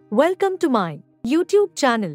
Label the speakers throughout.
Speaker 1: Welcome to my YouTube channel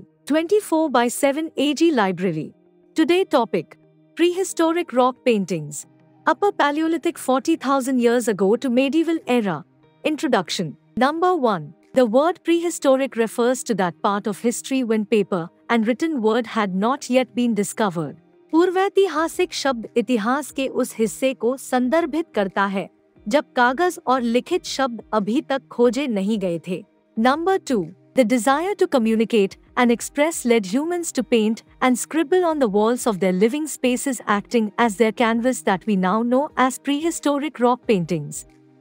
Speaker 1: 24/7 AG Library. Today topic: Prehistoric rock paintings. Upper Paleolithic 40,000 years ago to medieval era. Introduction. Number 1. The word prehistoric refers to that part of history when paper and written word had not yet been discovered. पूर्वैतिहासिक शब्द इतिहास के उस हिस्से को संदर्भित करता है जब कागज और लिखित शब्द अभी तक खोजे नहीं गए थे. Number 2. The desire to communicate and express led humans to paint and scribble on the walls of their living spaces, acting as their canvas that we now know as prehistoric rock paintings.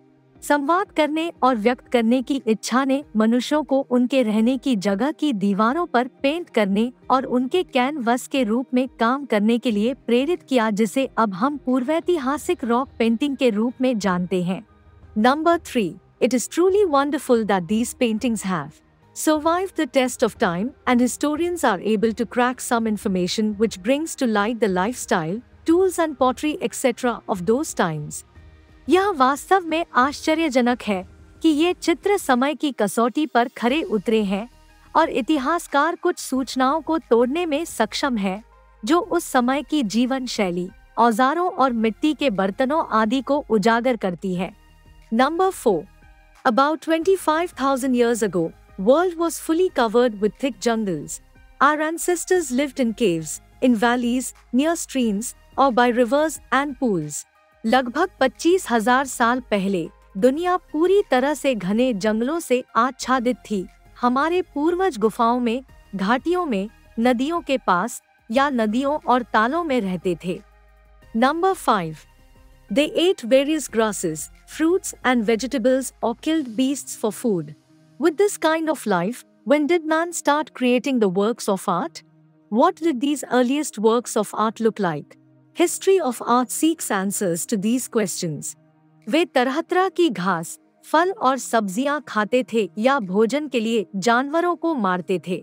Speaker 1: संवाद करने और व्यक्त करने की इच्छा ने मनुष्यों को उनके रहने की जगह की दीवारों पर पेंट करने और उनके कैनवस के रूप में काम करने के लिए प्रेरित किया, जिसे अब हम पूर्वैतिहासिक रॉक पेंटिंग के रूप में जानते हैं. Number 3. It is truly wonderful that these paintings have survived the test of time, and historians are able to crack some information which brings to light the lifestyle, tools and pottery etc. of those times. यह वास्तव में आश्चर्यजनक है कि ये चित्र समय की कसौटी पर खरे उतरे हैं और इतिहासकार कुछ सूचनाओं को तोड़ने में सक्षम है जो उस समय की जीवन शैली, औजारों और मिट्टी के बर्तनों आदि को उजागर करती है. Number 4. About 25,000 years ago, world was fully covered with thick jungles. Our ancestors lived in caves, in valleys, near streams, or by rivers and pools. लगभग 25,000 साल पहले दुनिया पूरी तरह से घने जंगलों से आच्छादित थी. हमारे पूर्वज गुफाओं में, घाटियों में, नदियों के पास या नदियों और तालों में रहते थे. Number 5. They ate various grasses, fruits and vegetables or killed beasts for food. With this kind of life, when did man start creating the works of art? What did these earliest works of art look like? History of art seeks answers to these questions. वे तरह तरह की घास, फल और सब्जियां खाते थे या भोजन के लिए जानवरों को मारते थे.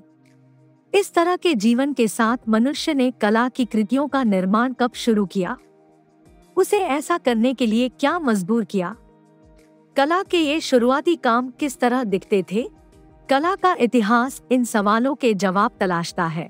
Speaker 1: इस तरह के जीवन के साथ मनुष्य ने कला की कृतियों का निर्माण कब शुरू किया? उसे ऐसा करने के लिए क्या मजबूर किया? कला के ये शुरुआती काम किस तरह दिखते थे? कला का इतिहास इन सवालों के जवाब तलाशता है.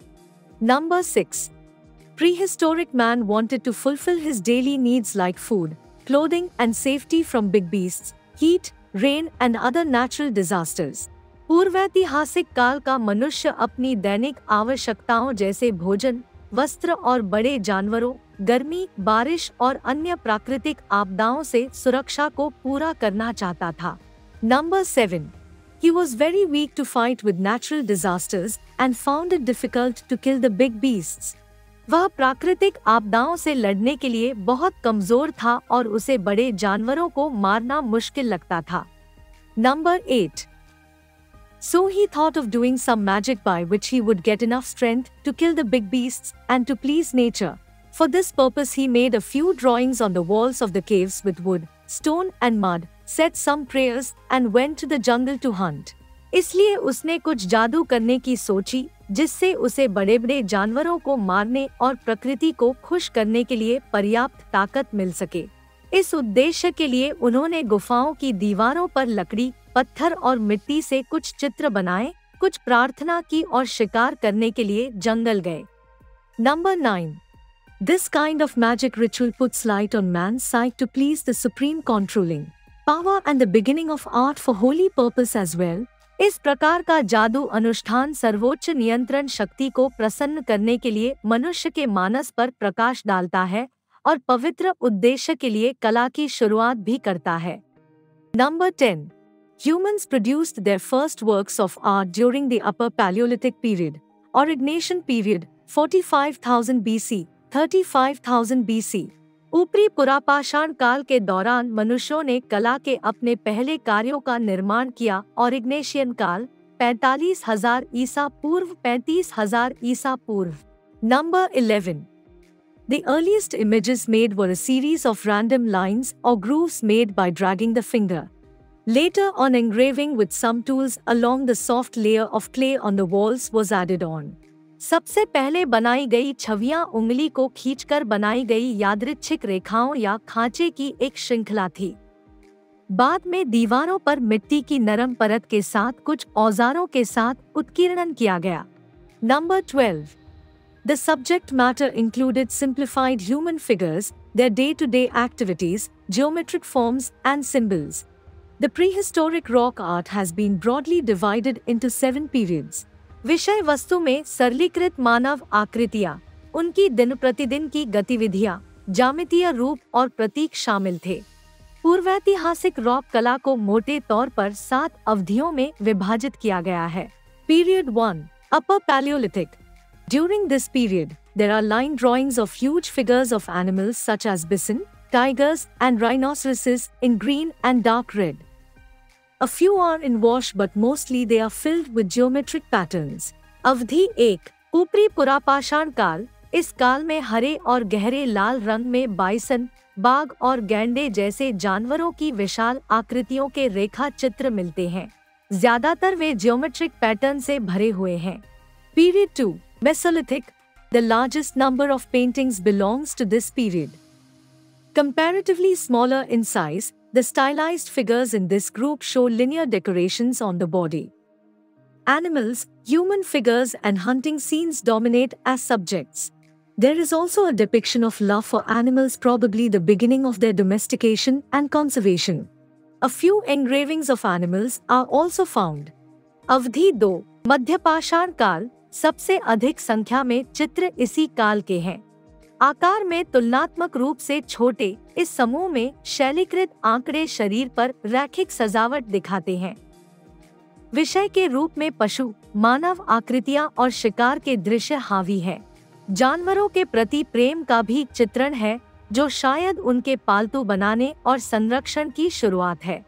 Speaker 1: Number 6. Prehistoric man wanted to fulfill his daily needs like food, clothing and safety from big beasts, heat, rain and other natural disasters. पूर्वैतिहासिक काल का मनुष्य अपनी दैनिक आवश्यकताओं जैसे भोजन, वस्त्र और बड़े जानवरों, गर्मी, बारिश और अन्य प्राकृतिक आपदाओं से सुरक्षा को पूरा करना चाहता था. Number 7. He was very weak to fight with natural disasters and found it difficult to kill the big beasts. वह प्राकृतिक आपदाओं से लड़ने के लिए बहुत कमजोर था और उसे बड़े जानवरों को मारना मुश्किल लगता था. Number 8. So he thought of doing some magic by which he would get enough strength to kill the big beasts and to please nature. For this purpose he made a few drawings on the walls of the caves with wood, stone and mud, said some prayers and went to the jungle to hunt. इसलिए उसने कुछ जादू करने की सोची जिससे उसे बड़े बड़े जानवरों को मारने और प्रकृति को खुश करने के लिए पर्याप्त ताकत मिल सके. इस उद्देश्य के लिए उन्होंने गुफाओं की दीवारों पर लकड़ी, पत्थर और मिट्टी से कुछ चित्र बनाए, कुछ प्रार्थना की और शिकार करने के लिए जंगल गए. Number 9. This kind of magic ritual puts light on man's sight to please the supreme controlling power and the beginning of art for holy purpose as well. इस प्रकार का जादू अनुष्ठान सर्वोच्च नियंत्रण शक्ति को प्रसन्न करने के लिए मनुष्य के मानस पर प्रकाश डालता है और पवित्र उद्देश्य के लिए कला की शुरुआत भी करता है. Number 10. Humans produced their first works of art during the Upper Paleolithic period, Aurignacian period, 45,000 BC, 35,000 BC. ऊपरी पुरापाषाण काल के दौरान मनुष्यों ने कला के अपने पहले कार्यों का निर्माण किया. ऑरिग्नेशियन काल 45,000 ईसा पूर्व 35,000 ईसा पूर्व. Number 11. The earliest images made were a series of random lines or grooves made by dragging the finger. Later on, engraving with some tools along the soft layer of clay on the walls was added on. सबसे पहले बनाई गई छवियां उंगली को खींचकर बनाई गई यादृच्छिक रेखाओं या खांचे की एक श्रृंखला थी. बाद में दीवारों पर मिट्टी की नरम परत के साथ कुछ औजारों के साथ उत्कीर्णन किया गया। Number 12। The subject matter included simplified human figures, their day-to-day activities, geometric forms, and symbols. The prehistoric rock art has been broadly divided into 7 periods. विषय वस्तु में सरलीकृत मानव आकृतियां, उनकी दिन प्रतिदिन की गतिविधियां, ज्यामितीय रूप और प्रतीक शामिल थे। पूर्वैतिहासिक रॉक कला को मोटे तौर पर 7 अवधियों में विभाजित किया गया है। Period 1, Upper Paleolithic. During this period, there are line drawings of huge figures of animals such as bison, tigers, and rhinoceroses in green and dark red. A few are in wash but mostly they are filled with geometric patterns. अवधि 1, ऊपरी पुरापाषाण काल। इस काल में हरे और गहरे लाल रंग में बाइसन, बाघ और गैंडे जैसे जानवरों की विशाल आकृतियों के रेखा चित्र मिलते हैं। ज्यादातर वे ज्योमेट्रिक पैटर्न से भरे हुए हैं। Period 2, Mesolithic. The largest number of paintings belongs to this period. Comparatively smaller in size, the stylized figures in this group show linear decorations on the body. Animals, human figures and hunting scenes dominate as subjects. There is also a depiction of love for animals, probably the beginning of their domestication and conservation. A few engravings of animals are also found. अवधि 2, मध्यपाषाण काल। सबसे अधिक संख्या में चित्र इसी काल के हैं। आकार में तुलनात्मक रूप से छोटे, इस समूह में शैलीकृत आंकड़े शरीर पर रैखिक सजावट दिखाते हैं। विषय के रूप में पशु, मानव आकृतियां और शिकार के दृश्य हावी है। जानवरों के प्रति प्रेम का भी चित्रण है, जो शायद उनके पालतू बनाने और संरक्षण की शुरुआत है।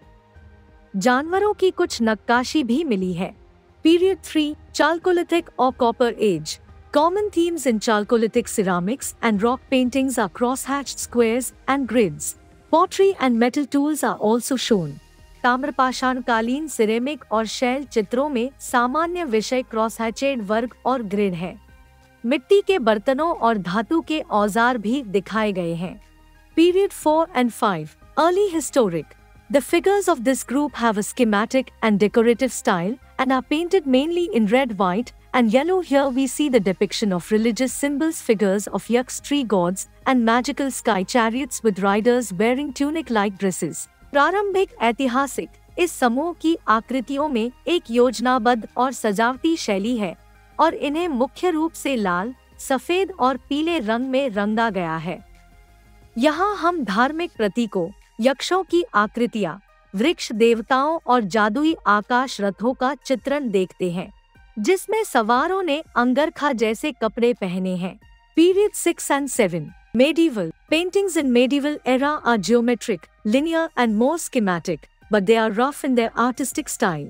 Speaker 1: जानवरों की कुछ नक्काशी भी मिली है। Period 3, Chalcolithic or Copper Age. Common themes in Chalcolithic ceramics and rock paintings are cross-hatched squares and grids. Pottery and metal tools are also shown. ताम्रपाषाणकालीन सिरेमिक और शैल चित्रों में सामान्य विषय क्रॉसहैचेड वर्ग और ग्रिड है। मिट्टी के बर्तनों और धातु के औजार भी दिखाए गए हैं। Period 4 and 5, Early Historic. The figures of this group have a schematic and decorative style and are painted mainly in red, white, and yellow. Here we see the depiction of religious symbols, figures of yaks, tree gods, and magical sky chariots with riders wearing tunic-like dresses. प्रारंभिक ऐतिहासिक इस समूह की आकृतियों में एक योजनाबद्ध और सजावटी शैली है और इन्हें मुख्य रूप से लाल, सफेद और पीले रंग में रंगा गया है। यहाँ हम धार्मिक प्रतीकों, यक्षों की आकृतियां, वृक्ष देवताओं और जादुई आकाश रथों का चित्रण देखते हैं, जिसमें सवारों ने अंगरखा जैसे कपड़े पहने हैं। Period 6 and 7, Medieval. Paintings in medieval era are geometric, linear and more schematic, but they are rough in their artistic style.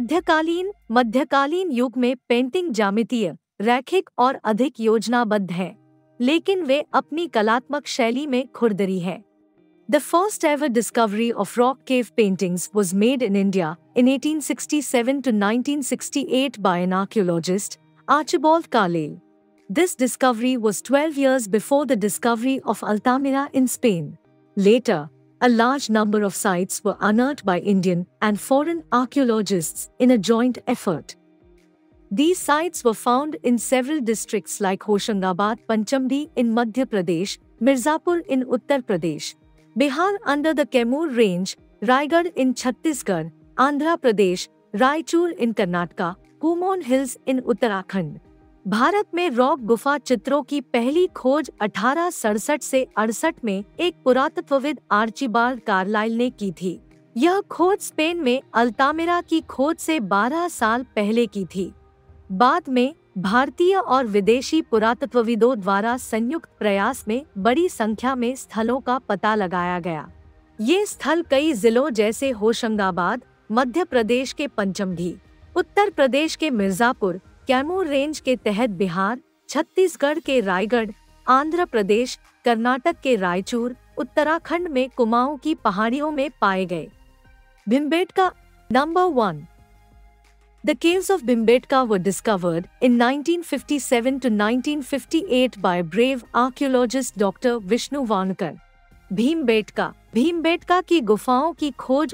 Speaker 1: मध्यकालीन युग में पेंटिंग ज्यामितीय, रैखिक और अधिक योजनाबद्ध है, लेकिन वे अपनी कलात्मक शैली में खुरदरी है। The first ever discovery of rock cave paintings was made in India in 1867 to 1968 by an archaeologist, Archibald Carlyle. This discovery was 12 years before the discovery of Altamira in Spain. Later, a large number of sites were unearthed by Indian and foreign archaeologists in a joint effort. These sites were found in several districts like Hoshangabad, Panchamdi in Madhya Pradesh, Mirzapur in Uttar Pradesh, Bihar under the Kaimur Range, Raigad in Chhattisgarh, Andhra Pradesh, Raichur in Karnataka, Kumon Hills in Uttarakhand. Bharat में rock गुफा चित्रों की पहली खोज 1867 से 68 में एक पुरातत्वविद Archibald Carlisle ने की थी। यह खोज स्पेन में अल्तामिरा की खोज से 12 साल पहले की थी। बाद में भारतीय और विदेशी पुरातत्वविदों द्वारा संयुक्त प्रयास में बड़ी संख्या में स्थलों का पता लगाया गया। ये स्थल कई जिलों जैसे होशंगाबाद, मध्य प्रदेश के पंचमढ़ी, उत्तर प्रदेश के मिर्जापुर, कैमूर रेंज के तहत बिहार, छत्तीसगढ़ के रायगढ़, आंध्र प्रदेश, कर्नाटक के रायचूर, उत्तराखंड में कुमाऊं की पहाड़ियों में पाए गए। Bhimbetka Number 1. The caves of Bhimbetka were discovered in 1957 to 1958 by brave archaeologist Dr. Vishnu Vanakar. Bhimbetka Bhimbetka की गुफाओं की खोज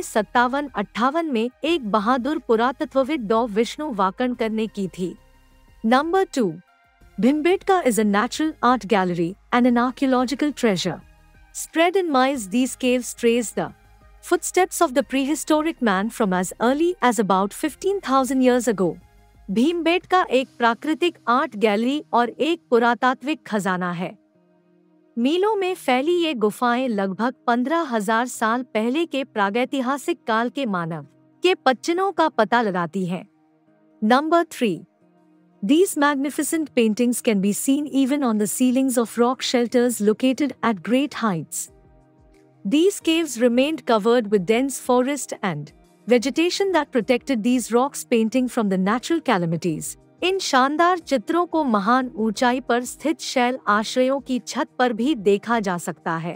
Speaker 1: 1957-58 में एक बहादुर पुरातत्वविद डॉ. विष्णु वाकणकर ने की थी। Number 2. Bhimbetka is a natural art gallery and an archaeological treasure. Spread in miles, these caves trace the footsteps of the prehistoric man from as early as about 15,000 years ago. Bhimbetka एक प्राकृतिक आर्ट गैलरी और एक पुरातात्विक खजाना है। मीलों में फैली ये गुफाएं लगभग 15,000 साल पहले के प्रागैतिहासिक काल के मानव के पच्चनों का पता लगाती हैं। Number 3. These magnificent paintings can be seen even on the ceilings of rock shelters located at great heights. These caves remained covered with dense forest and vegetation that protected these rocks, painting from the natural calamities. इन शानदार चित्रों को महान ऊंचाई पर स्थित शैल आश्रयों की छत पर भी देखा जा सकता है।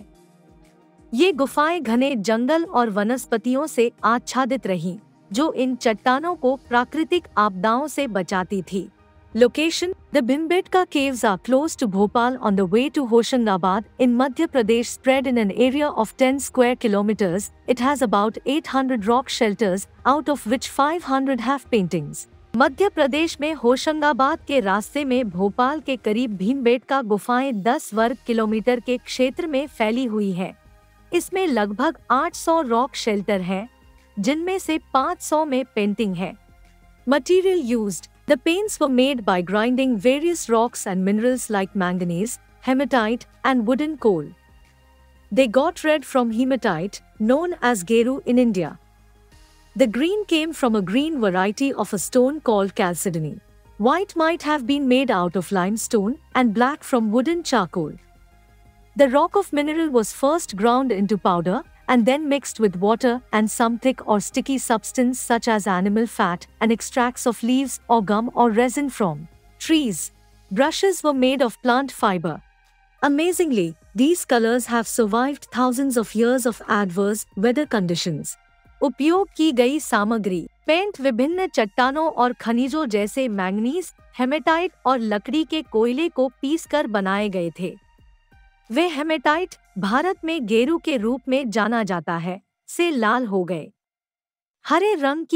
Speaker 1: ये गुफाएं घने जंगल और वनस्पतियों से आच्छादित रहीं, जो इन चट्टानों को प्राकृतिक आपदाओं से बचाती थी। Location: The Bhimbetka caves are close to Bhopal on the way to Hoshangabad in Madhya Pradesh. Spread in an area of 10 square kilometers, it has about 800 rock shelters, out of which 500 have paintings. Madhya Pradesh में होशंगाबाद के रास्ते में भोपाल के करीब भीमबेटका गुफाएं 10 वर्ग kilometre के क्षेत्र में फैली हुई हैं। इसमें लगभग 800 रॉक शेल्टर हैं, जिनमें से 500 में पेंटिंग है। Material used: The paints were made by grinding various rocks and minerals like manganese, hematite, and wooden coal. They got red from hematite, known as geru in India. The green came from a green variety of a stone called chalcedony. White might have been made out of limestone, and black from wooden charcoal. The rock of mineral was first ground into powder, and then mixed with water and some thick or sticky substance such as animal fat and extracts of leaves or gum or resin from trees. Brushes were made of plant fiber. Amazingly, these colors have survived thousands of years of adverse weather conditions. उपयोग की गई सामग्री: paint विभिन्न चट्टानों और खनिजों जैसे manganese, haematite और लकड़ी के कोयले को पीसकर बनाए गए थे। वे हेमेटाइट, भारत में गेरू के रूप में जाना जाता है, से लाल हो गए। हरे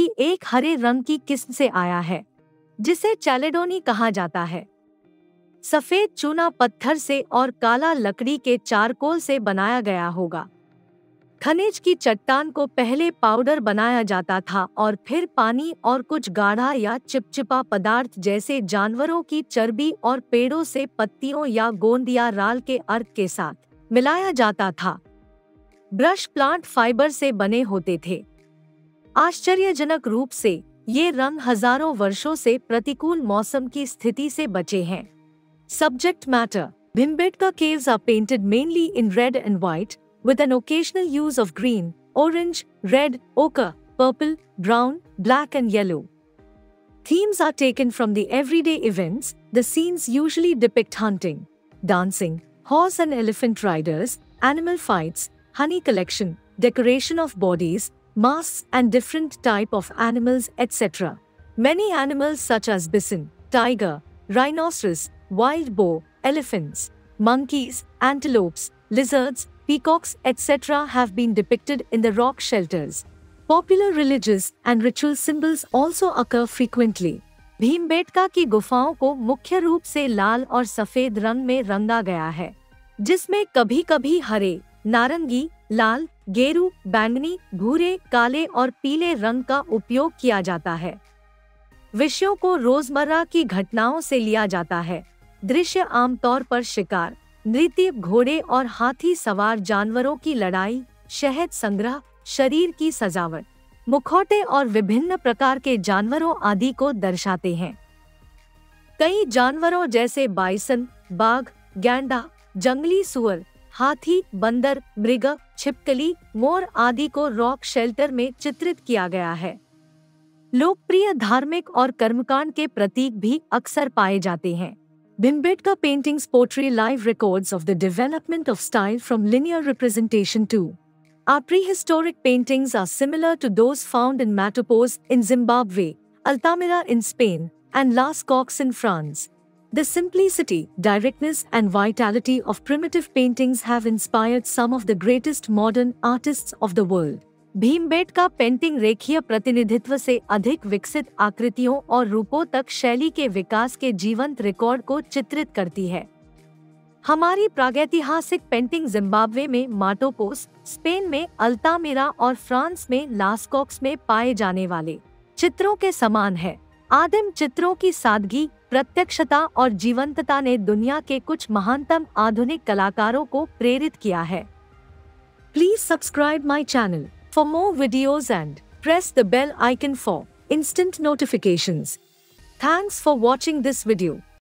Speaker 1: रंग की किस्म से आया है, जिसे चैलेडोनी कहा जाता है। सफेद चूना पत्थर से और काला लकड़ी के चारकोल से बनाया गया होगा। खनिज की चट्टान को पहले पाउडर बनाया जाता था और फिर पानी और कुछ गाढ़ा या चिपचिपा पदार्थ जैसे जानवरों की चर्बी और पेड़ों से पत्तियों या गोंद या राल के अर्क के साथ मिलाया जाता था। ब्रश प्लांट फाइबर से बने होते थे। आश्चर्यजनक रूप से ये रंग हजारों वर्षों से प्रतिकूल मौसम की स्थिति से बचे हैं। Subject matter: Bhimbetka caves are painted mainly in red and white, with an occasional use of green, orange, red, ochre, purple, brown, black and yellow. Themes are taken from the everyday events. The scenes usually depict hunting, dancing, horse and elephant riders, animal fights, honey collection, decoration of bodies, masks and different type of animals, etc. Many animals such as bison, tiger, rhinoceros, wild boar, elephants, monkeys, antelopes, lizards, peacocks, etc. have been depicted in the rock shelters. Popular religious and ritual symbols also occur frequently. Bhimbetka की गुफाओं को मुख्य रूप से लाल और सफेद रंग में रंगा गया है, जिसमें कभी-कभी हरे, नारंगी, लाल, गेरू, बैंगनी, भूरे, काले और पीले रंग का उपयोग किया जाता है। विषयों को रोजमर्रा की घटनाओं से लिया जाता है। दृश्य आमतौर पर शिकार, नृत्य, घोड़े और हाथी सवार जानवरों की लड़ाई, शहद संग्रह, शरीर की सजावट, मुखौटे और विभिन्न प्रकार के जानवरों आदि को दर्शाते हैं। कई जानवरों जैसे बाइसन, बाघ, गैंडा, जंगली सुअर, हाथी, बंदर, मृग, छिपकली, मोर आदि को रॉक शेल्टर में चित्रित किया गया है। लोकप्रिय धार्मिक और कर्मकांड के प्रतीक भी अक्सर पाए जाते हैं। Bhimbetka paintings portray live records of the development of style from linear representation to. Our prehistoric paintings are similar to those found in Matopos in Zimbabwe, Altamira in Spain, and Las Coques in France. The simplicity, directness, and vitality of primitive paintings have inspired some of the greatest modern artists of the world. Bhimbetka painting रेखीय प्रतिनिधित्व से अधिक विकसित आकृतियों और रूपों तक शैली के विकास के जीवंत रिकॉर्ड को चित्रित करती है। हमारी प्रागैतिहासिक पेंटिंग जिम्बाब्वे में माटोपोस, स्पेन में अल्तामिरा और फ्रांस में लास्कॉक्स में पाए जाने वाले चित्रों के समान है। आदिम चित्रों की सादगी, प्रत्यक्षता और जीवंतता ने दुनिया के कुछ महानतम आधुनिक कलाकारों को प्रेरित किया है। Please subscribe my channel for more videos and press the bell icon for instant notifications. Thanks for watching this video.